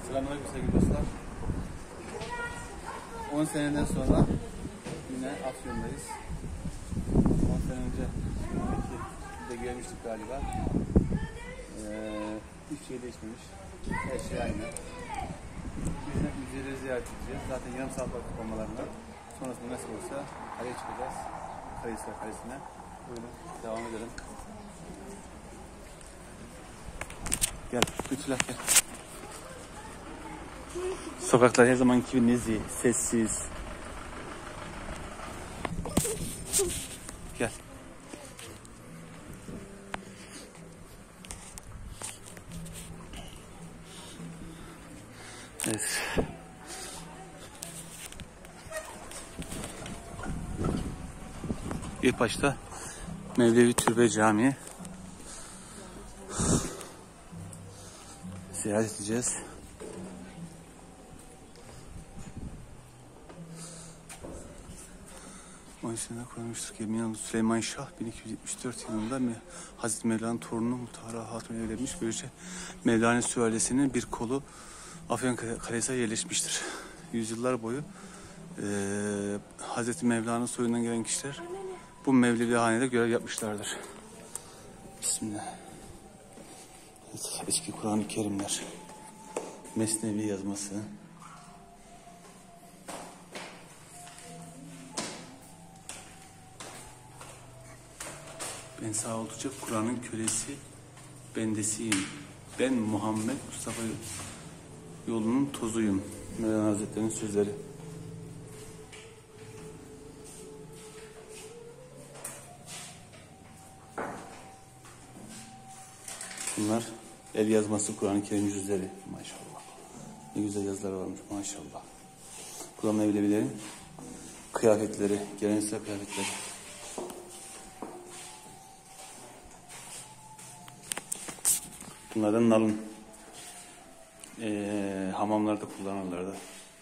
Selamünaleyküm sevgili dostlar. 10 seneden sonra yine Afyon'dayız. 10 sene önce de gelmiştik galiba. Hiç şey değişmemiş. Her şey aynı. Biz de müzeleri ziyaret edeceğiz. Zaten yarım saat var kapanmalarında. Sonrasında nasıl olursa kaleye çıkacağız. Karahisar Kalesi'ne. Buyurun devam edelim. Gel lütfen gel. Sokaklar her zamanki gibi nezih, sessiz. Gel. Evet. İlk başta Mevlevi Türbe Camii ziyaret edeceğiz. O içinde koymuştur ki Süleyman Şah 1274 yılında Hazreti Mevla'nın torunu Mutahhara Hatun'u evlenmiş. Böylece Mevlana sülalesinin bir kolu Afyonkarahisar'a yerleşmiştir. Yüzyıllar boyu Hazreti Mevla'nın soyundan gelen kişiler bu Mevlevi hanede görev yapmışlardır. Bismillah. Evet, eski Kur'an-ı Kerimler. Mesnevi yazması. Ben sağ oldukça Kur'an'ın kölesi, bendesiyim. Ben Muhammed Mustafa yolunun tozuyum. Mevlana Hazretleri'nin sözleri. Bunlar el yazması Kur'an-ı Kerim yüzleri. Maşallah. Ne güzel yazılar varmış maşallah. Kur'an Mevlevilerin kıyafetleri, geleneksel kıyafetleri. Bunlardan nalın hamamlarda kullanırlardı.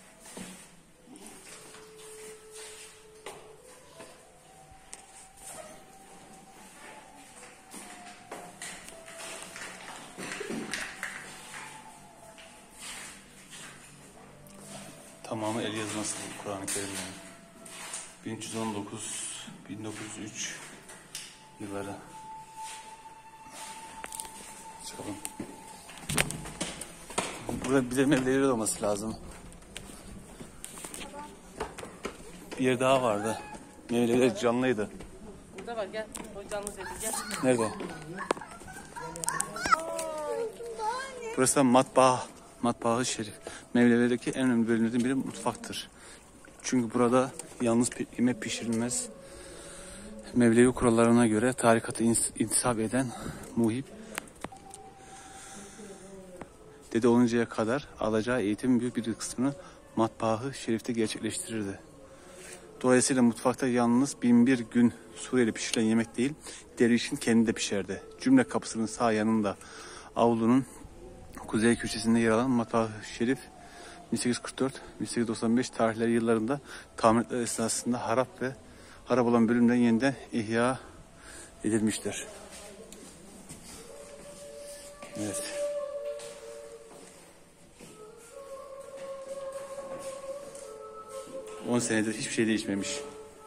Tamamı el yazması Kur'an-ı Kerim'den. 1319-1903 yılları. Çıkalım. Burada bize Mevleviler olması lazım. Bir yer daha vardı. Mevleviler canlıydı. Burada var gel. O canlı dedi gel. Nerede? Burası matbaa. Matbaa-ı Şerif. Mevlevi'deki en önemli bölümlerden biri mutfaktır. Çünkü burada yalnız yemek pişirilmez. Mevlevi kurallarına göre tarikatı intisap eden muhip dede oluncaya kadar alacağı eğitimin büyük bir kısmını Matbaa-ı Şerif'te gerçekleştirirdi. Dolayısıyla mutfakta yalnız 1001 gün Suriyeli pişirilen yemek değil, dervişin kendi de pişerdi. Cümle kapısının sağ yanında avlunun kuzey köşesinde yer alan Matbaa-ı Şerif 1844-1895 tarihleri yıllarında tamiratlar esnasında harap olan bölümden yeniden ihya edilmiştir. Evet. On senedir hiçbir şey değişmemiş.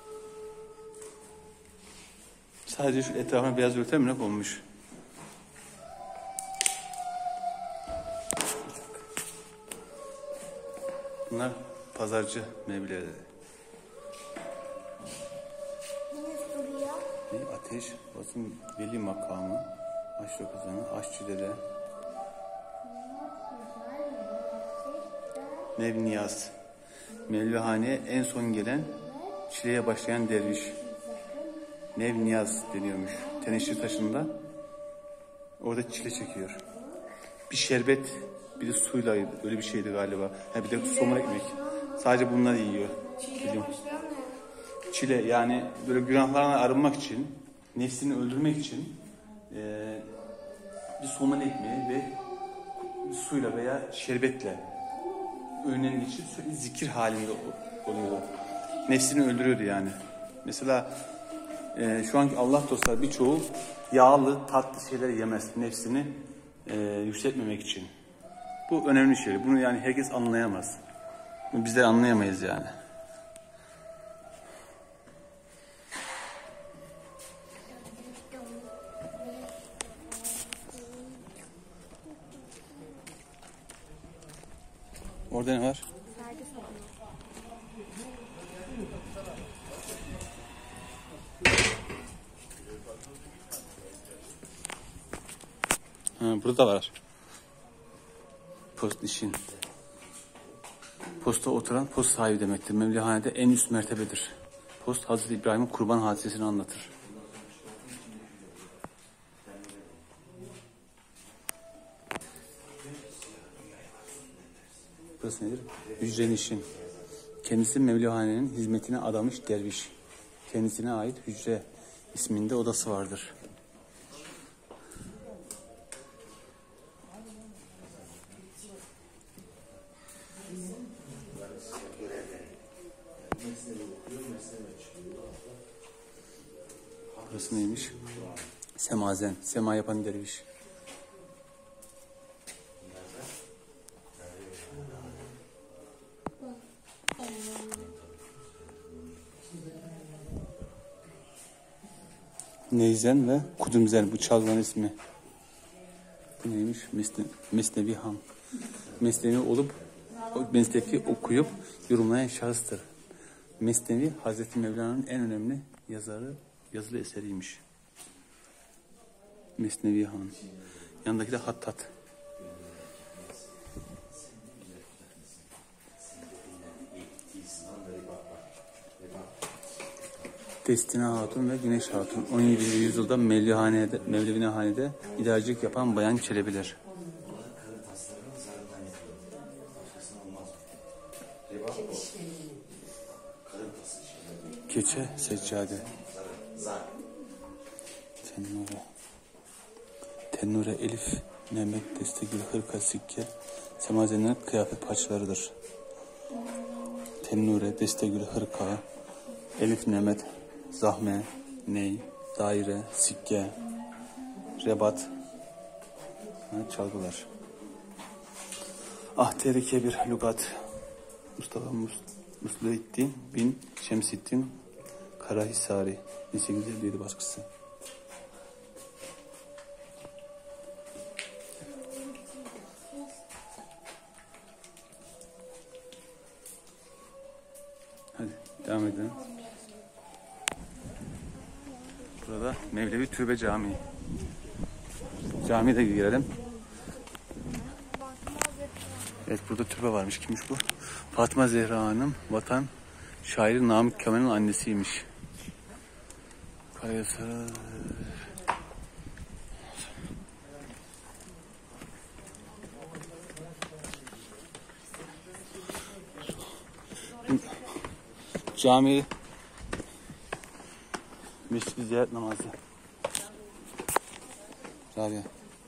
Sadece şu etrafına beyaz örtü ne konmuş? Bunlar pazarcı mevlevileri. Ateş, basın veli makamı, aşçı kızını, aşçı dede. Nevniyaz. Mevlevihaneye en son gelen, çileye başlayan derviş. Nevniyaz deniyormuş. Teneşir taşında orada çile çekiyor. Bir şerbet, bir de suyla öyle bir şeydi galiba. Ha, bir de somun ekmek. Sadece bunları yiyor. Çile yani böyle günahlardan arınmak için, nefsini öldürmek için bir somun ekmeği ve suyla veya şerbetle önüne için sürekli zikir halinde oluyordu. Nefsini öldürüyordu yani. Mesela şu anki Allah dostları birçoğu yağlı, tatlı şeyler yemez. Nefsini yükseltmemek için. Bu önemli şey. Bunu yani herkes anlayamaz. Bunu biz de anlayamayız yani. Orada ne var? Ha, burada var. Post işin. Posta oturan post sahibi demektir. Mevlihanede en üst mertebedir. Post Hazreti İbrahim'in kurban hadisesini anlatır. Burası nedir? Hücre işin. Kendisi Mevlihane'nin hizmetine adamış derviş. Kendisine ait hücre isminde odası vardır. Burası neymiş? Semazen. Sema yapan derviş. Neyzen ve Kudümzen, bu çalgıların ismi. Bu neymiş? Mesnevi Han. Mesnevi olup, Mesnevi okuyup yorumlayan şahıstır. Mesnevi Hazreti Mevlana'nın en önemli yazılı eseriymiş. Mesnevi Han. Yanındaki de Hattat. Destina Hatun ve Güneş Hatun 17. yüzyılda Mevlevihane'de idarecilik yapan Bayan Çelebiler. Keçe seccade. Tennure Elif Mehmet Destegül Hırka Sikke semazenlerin kıyafet parçalarıdır. Tennure Destegül Hırka Elif Mehmet Zahme, Ney, Daire, Sikke, Rebat, çalgılar. Ahteri Kebir Lugat Mustafa Musluettin bin Şemsettin Karahisari 1857 baskısı. Hadi devam edelim. Burada Mevlevi Türbe Camii. Camiye de girelim. Evet, burada türbe varmış. Kimmiş bu? Fatma Zehra Hanım, vatan şairi Namık Kemal'in annesiymiş. Kayasara. Cami Mescid-i Ziyaret namazı. Rabia.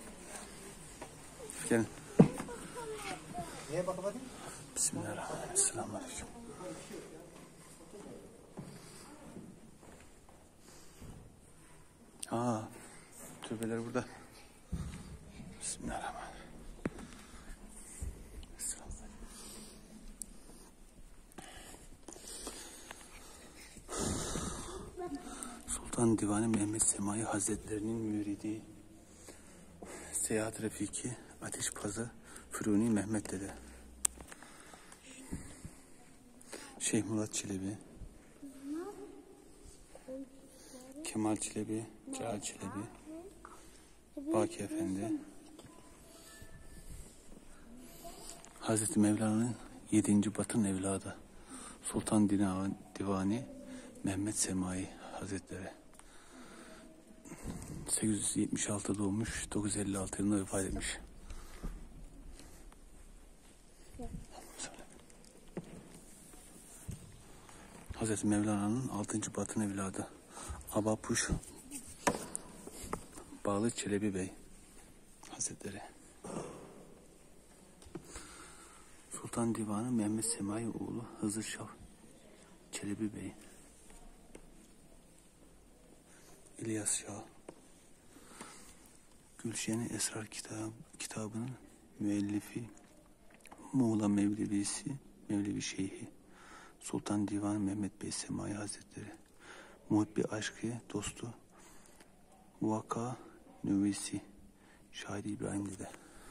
Gelin. Neye bakmadın? Bismillahirrahmanirrahim. Selamünaleyküm. Türbeler burada. Bismillahirrahmanirrahim. Sultan Divani Mehmet Semai Hazretlerinin müridi Seyahat Refiki Ateşpazı Füruni Mehmet Dede. Şeyh Murat Çelebi, Kemal Çelebi, Ceal Çelebi, Baki Efendi, Hazreti Mevlana'nın 7. Batın evladı Sultan Divani Mehmet Semai Hazretleri. 876 doğmuş, 956 yılında vefat etmiş. Hazreti Mevlana'nın 6. Batın evladı Abapuş Bağlı Çelebi Bey Hazretleri. Sultan Divanı Mehmet Semai oğlu Hızır Şah Çelebi Bey. İlyas Şah. Gülşen-i Esrar kitabının müellifi Muğla Mevlevisi, Mevlevi Şeyhi, Sultan Divan Mehmet Bey Semai Hazretleri, Muhibbi Aşkı Dostu, Vaka Nüvesi, Şahidi İbrahim Dede,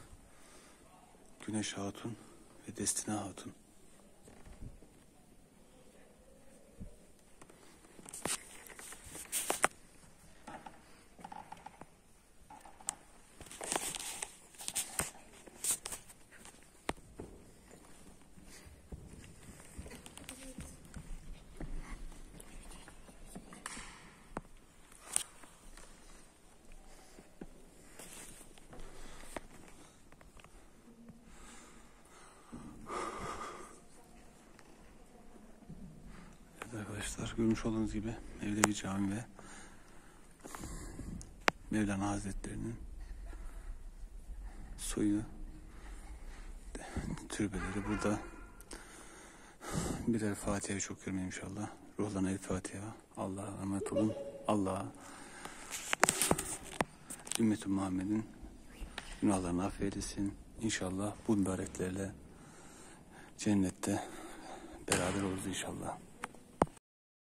Güneş Hatun ve Destina Hatun. Arkadaşlar görmüş olduğunuz gibi Mevlevi Cami ve Mevlana Hazretleri'nin soyu türbeleri burada. Birer Fatiha çok görmeyeyim inşallah. Ruhlarına el Fatiha. Allah'a emanet olun. Allah'a Ümmet-i Muhammed'in günahlarını affeylesin. İnşallah bu mübareklerle cennette beraber oluruz inşallah.